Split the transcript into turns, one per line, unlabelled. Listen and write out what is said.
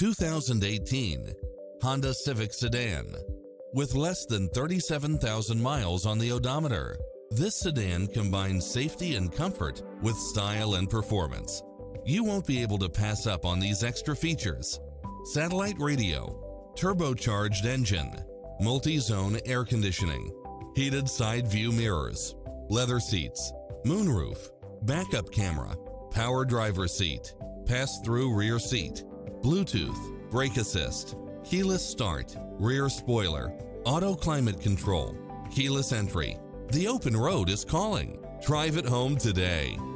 2018 Honda Civic Sedan. With less than 37,000 miles on the odometer, this sedan combines safety and comfort with style and performance. You won't be able to pass up on these extra features: satellite radio, turbocharged engine, multi-zone air conditioning, heated side view mirrors, leather seats, moonroof, backup camera, power driver seat, pass-through rear seat, Bluetooth, brake assist, keyless start, rear spoiler, auto climate control, keyless entry. The open road is calling. Drive it home today.